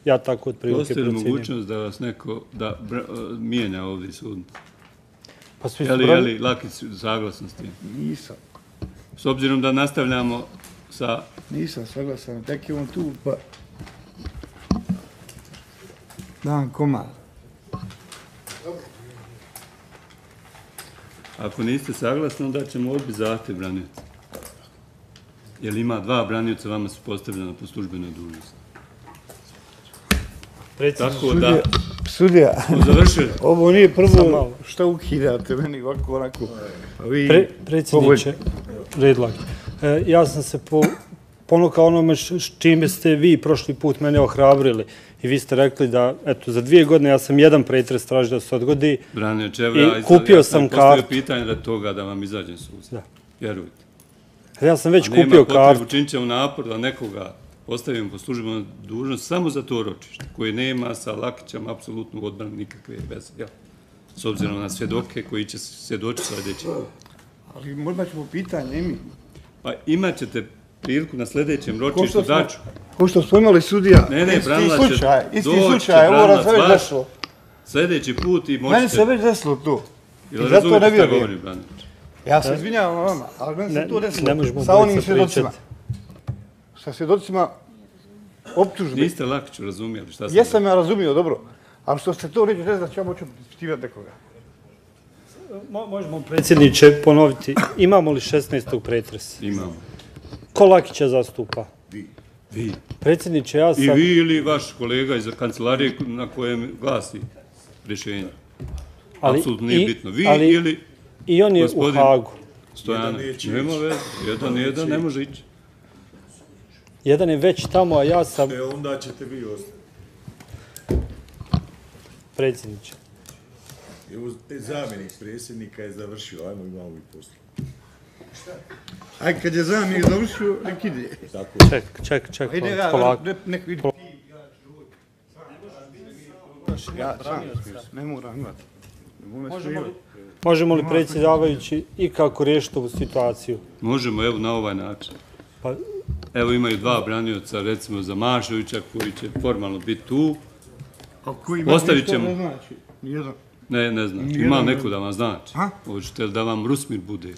Ja tako otprilike Postoji li procjenjujem. mogućnost da vas neko mijenja ovdje sudnicu? Pa svi su Je li Lakić saglasan s tim? Nisam. S obzirom da nastavljamo sa... Nisam saglasan, tek je on tu, pa... Dan komad. Ako niste saglasni, onda ćemo odbiti zahtjev branioca. Jer ima 2 branioca, vama su postavljena po službenoj dužnosti. Tako da... Sudija, Završili. ovo nije prvo što ukidate meni ovako onako. Predsjedniče, Redlak, ja sam se ponukao onome čime ste vi prošli put mene ohrabrili. I vi ste rekli da, eto, za 2 godine ja sam jedan pretres tražio da se odgodi. I kupio sam kartu. Postavio pitanje da toga da vam izađem sustav. Vjerujte. Ja sam već kupio kartu. Nema potrebu, činit ćemo napor da nekoga postavimo po službenoj dužnosti samo za to ročište, koje nema sa Lakićem apsolutnu odbranu nikakve veze. S obzirom na svjedoke koji će svjedočiti sljedeći put. Ali možda ćemo pitanje i mi. Pa imat ćete priliku na sljedećem ročištu daću. Ko što smo imali sudija, isti slučaj, ovo raz već desilo. Sljedeći put i moćete... Meni se već desilo to. Ili razumijete šta govorim, Branić? Ja se izvinjavam vama, ali meni se to desilo. Sa onim svjedocima. Sa svjedocima optužbe. Niste Lakiću razumijeli šta sam... Jesam ja razumio, dobro. Ali što ste to reći, ne znam, ću ja moću ispitivati nekoga. Možemo, predsjedniče, ponoviti. Imamo li 16. pretres? Imamo. Ko Lakića zastupa? Vi. Predsjedniče, ja sam... I vi ili vaš kolega iz kancelarije na kojem glasi rješenje. Apsolutno nije bitno. Vi ili... I on je u Hagu. Stojanović. Nema veze. Jedan ne može ići. Jedan je već tamo, a ja sam... Onda ćete vi ostati. Predsjedniče. Evo, zamjenik predsjednika je završio, ajmo imamo i poslu. Aj, kad je zamjenik završio, nek ide. Ček, polako. Nek vidi. Ja sam, ne moram imati. Možemo li predsjedavajući ikako riješiti ovu situaciju? Možemo, evo, na ovaj način. Evo imaju 2 branioca, recimo za Mašovića, koji će formalno biti tu. Ostavit ćemo... Ne znači, nijedan. Ne znači. Ima neko da vam znači. Hoćete li da vam Rusmir bude?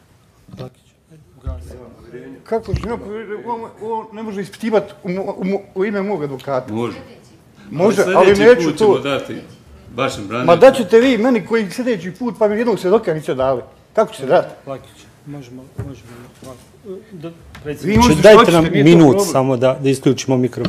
Kako će ovo ne može ispitivati u ime mog advokata? Može, ali neću to. Sljedeći put ćemo dati vašem braniocu. Ma daćete vi meni koji sljedeći put, pa mi jednog svjedoka niste dali. Kako ćete dati? Lakić, možemo. Predsjedniče, dajte nam minut samo da isključimo mikrofon.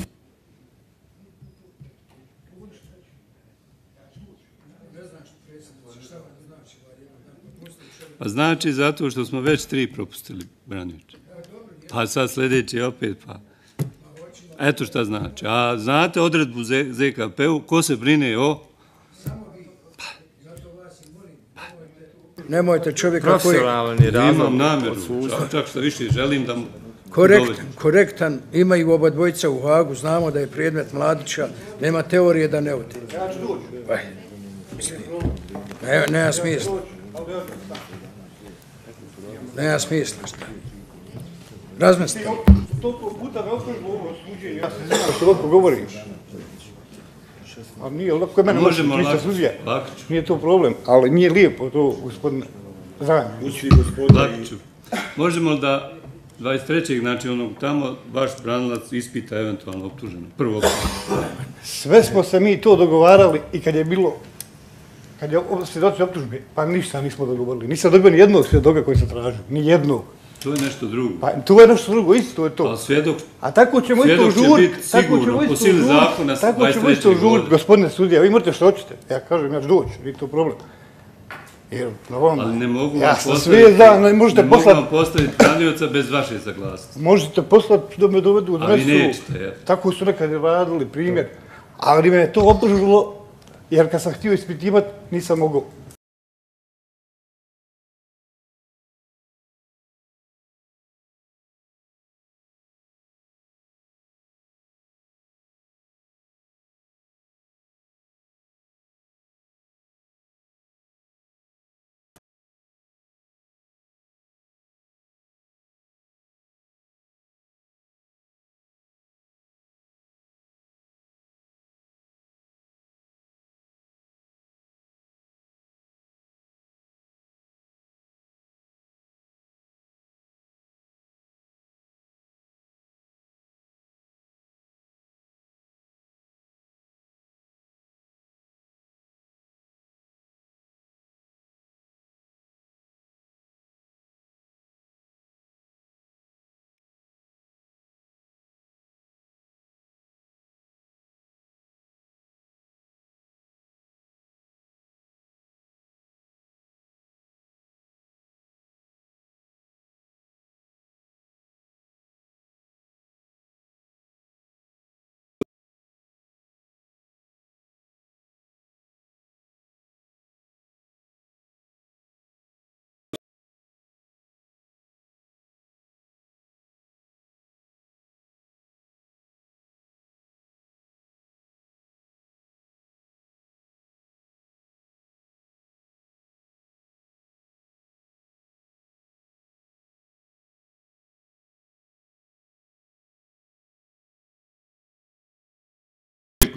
Pa znači zato što smo već 3 propustili, Branić. Pa sad sljedeći opet, pa... Eto šta znači. A znate odredbu ZKP-u, ko se brine o... Nemojte čovjeka koji... Imam namjeru, čak što više želim da mu... Korektan, imaju oba dvojica u Hagu, znamo da je predmet Mladića, nema teorije da ne ode. Ja ću doći. Nema smisla. Nema smisla. Razmislite. Toliko puta me optužbu ovo suđenje, ja se znam što lako govoriš. Ali nije lako je mene možemo nije to problem, ali nije lijepo to, gospodine zamjeniče. Lakiću, možemo da 23. znači onog tamo, vaš branilac ispita eventualno optuženo, prvo optuženo. Sve smo se mi to dogovarali i kad je svjedoci optužbe, pa ništa nismo dogovorili. Nisam dobio ni jednog svjedoka koji sam tražio, ni jednog. To je nešto drugo. Pa to je nešto drugo, isto je to. Ali svjedok će biti sigurno, po sili zakona 23. Tako ćemo isto žuriti, gospodine sudija, vi morate što hoćete. Ja kažem, ja ću doći, nije to problem. Ali ne mogu vam postaviti branioca bez vaše saglasnosti. Možete poslati da me dovedu u Ali nećete. Tako su nekad radili, primjer. Ali me je to optužilo, jer kad sam htio ispitivati, nisam mogao.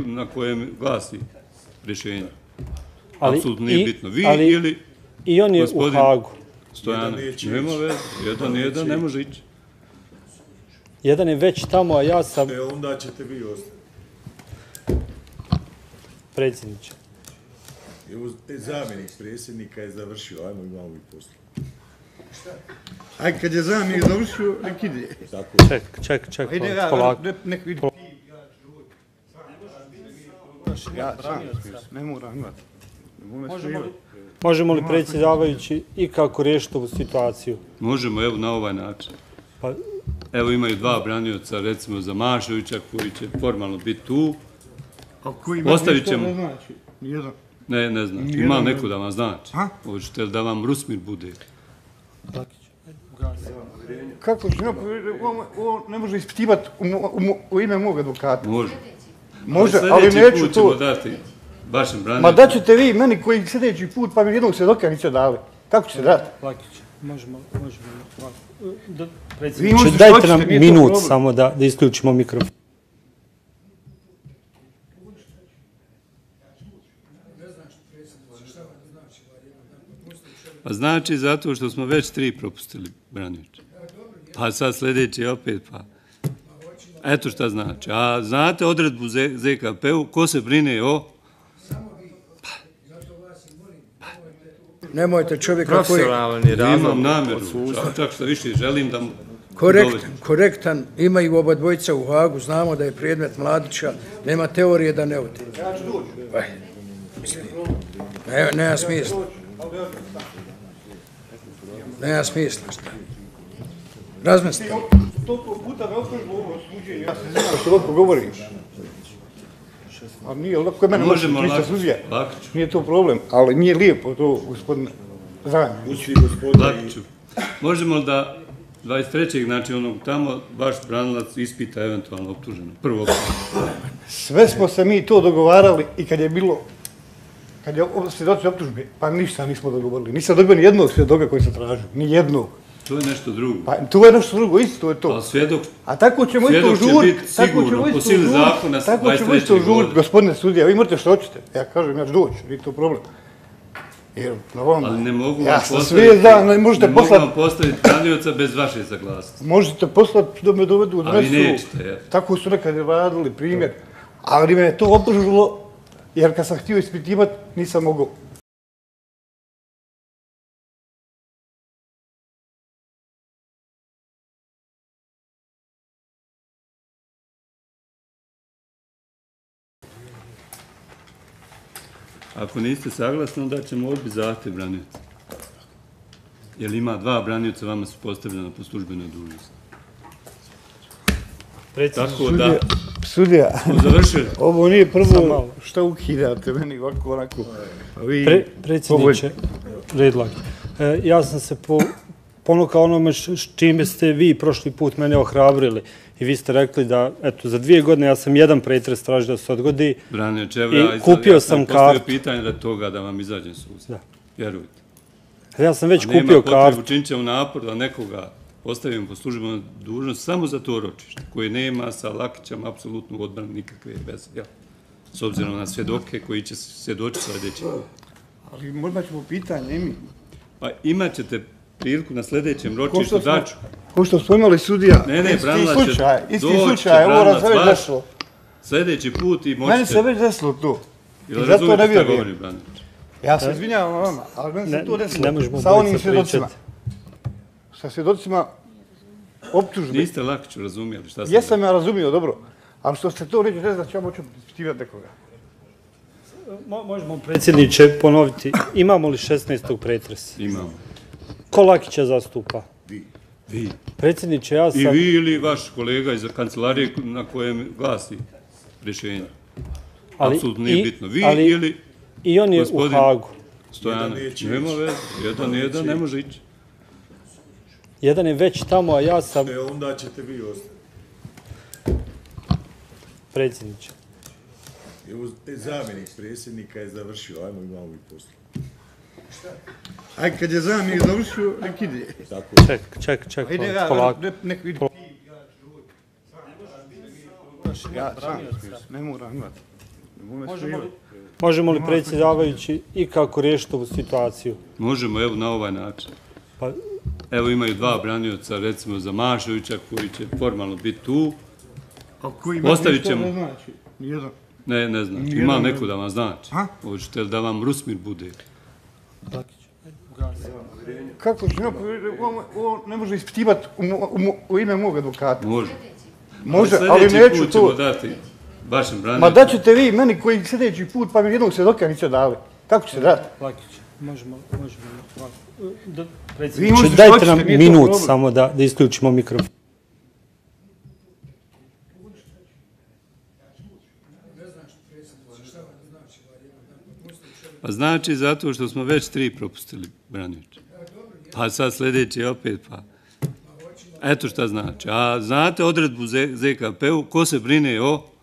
na kojem glasi rješenje. Ali Apsolutno nije bitno. Vi ali ili i on je u gospodin Hagu. Stojanović. Nema veze. Jedan ne može ići. Jedan je već tamo, a ja sam Onda ćete vi ostati. predsjedniče. Evo, zamjenik predsjednika je završio, ajmo imamo i posle. Aj, kad je zamjenik završio, nek ide. Ček, Ide, polako. nek vidi. Ja sam, ne moram imati. Možemo li predsjedavajući i kako riješiti ovu situaciju? Možemo, evo, na ovaj način. Pa, Evo imaju dva branioca, recimo za Mašovića, koji će formalno biti tu. Ostavit ćemo. Ne znači, nijedan. Ne znači. Ima neko da vam znači. Hoćete li da vam Rusmir bude? Kako će, on ne može ispitivati u ime mog advokata. Može, ali neću put ćemo to. dati vašem braniocu. Ma daćete vi meni koji sljedeći put, pa mi jednog svjedoka niste dali. Kako ćete dati? Lakić, možemo. Vi Predsjedniče, možete dajte hoćete, nam nije to minut problem. samo da isključimo mikrofon. Pa znači zato što smo već 3 propustili branioče. Pa sad sljedeći opet pa. Eto šta znači. A znate odredbu ZKP-u, ko se brine o... Nemojte čovjeka koji Imam namjeru, čak što više želim da mu... korektan, imaju oba dvojica u Hagu, znamo da je predmet Mladića, nema teorije da ne ode. Nema smisla. Nema smisla. Razmislite. Toliko puta me optužbu ovo suđenje, ja se znam što lako govorim. Ali nije lako, mene Možemo ništa sudija. Lakiću. Nije to problem, ali nije lijepo to, gospodine zamjeniče. Lakiću. Možemo li da 23. znači onog tamo vaš branilac ispita eventualno optuženo? Prvo optuženo. Sve smo se mi to dogovarali i kad je svjedoci optužbe, pa ništa nismo dogovorili. Nisam dobio ni jednog svjedoka koji se tražio, ni jednog. To je nešto drugo. Pa to je nešto drugo, isto je to. Ali svjedok... A tako ćemo isto Svjedok će žuriti, biti sigurno, po sili zakona, tako ćemo 23. isto žuriti, godine. gospodine sudija, vi možete što hoćete. Ja kažem, ja ću doći, nije to problem. Jer, Ali ne mogu ja vam sam postaviti... sve da, ne možete Ne mogu poslati, vam postaviti branioca bez vaše saglasnosti. možete poslati da me dovedu u A vi adresu. nećete, ja. Tako su nekad radili primjer. Ali me je to optužilo, jer kad sam htio ispitivati, nisam mogao. Ako niste saglasni, onda ćemo odbiti zahtjev branioca. Jer ima 2 branioca, vama su postavljena po službenoj dužnosti. Tako da, Sudija, završili. ovo nije Samo prvo malo. što ukidate meni ovako onako. Vi, Predsjedniče, red Lakić. Ja sam se ponukao onome s čime ste vi prošli put mene ohrabrili. I vi ste rekli da, eto, za 2 godine ja sam jedan pretres tražio da se odgodi. Branioč, I evo kupio sam postavio kartu. pitanje da toga da vam izađem sustav. Da. Vjerujte. Ja sam već Nema kupio potrebu, kartu. činit ćemo napor da nekoga postavimo po službenoj dužnosti samo za to ročište, koje nema sa Lakićem apsolutnu odbranu nikakve veze. Jel? S obzirom na svjedoke koji će svjedočiti sljedeći put. ali možda ćemo pitanje i mi. Pa imat ćete priliku na sljedećem ročištu daću. Ko što smo imali sudija, isti slučaj, ovo branilac već vaš, desilo. sljedeći put i Meni se možete... već desilo to. Jel I zato ne razumijete šta vjerujem. govorim, Branić? Ja se izvinjavam vama, ali meni se to Ne desilo možemo sa onim obojica svjedocima. pričati. Sa svjedocima optužbe. Niste Lakiću razumijeli šta sam... Jesam ja razumio, dobro. Ali što ste to reći, ne znam da ću ja moći ispitivati nekoga. Možemo predsjedniče ponoviti, imamo li 16. pretres? Imamo. Ko Lakića zastupa? Vi. Predsjedniče, ja I sam... vi ili vaš kolega iz kancelarije na kojem glasi rješenje. Apsolutno nije bitno. Vi ili I on je u gospodin Hagu. Stojanović. Nema veze. Jedan ne može ići. Jedan je već tamo, a ja sam Onda ćete vi ostati. predsjedniče. Evo, zamjenik predsjednika je završio, ajmo imamo i posle. Aj, kad je zamjenik završio, nek ide. Ček, Ide, polako. nek vidi. Ja sam, ne moram imati. Možemo li predsjedavajući i kako riješiti ovu situaciju? Možemo, evo, na ovaj način. Pa, Evo imaju dva branioca, recimo za Mašovića, koji će formalno biti tu. Ostavit ćemo. Ne znači, nijedan. Ne znači. Ima neko da vam znači. Hoćete li da vam Rusmir bude? Kako će, on ne može ispitivati u ime mog advokata. Može. Može, ali neću Sljedeći put ćemo to. dati vašem braniocu. Ma daćete vi meni koji sljedeći put, pa mi jednog svjedoka niste dali. Kako ćete dati? Lakić, možemo. Vi Predsjedniče, možete dajte skočiti, nam nije to minut problem. samo da isključimo mikrofon. Pa znači zato što smo već 3 propustili branioče. Pa sad sljedeći opet, pa... Eto šta znači. A znate odredbu ZKP-u, ko se brine o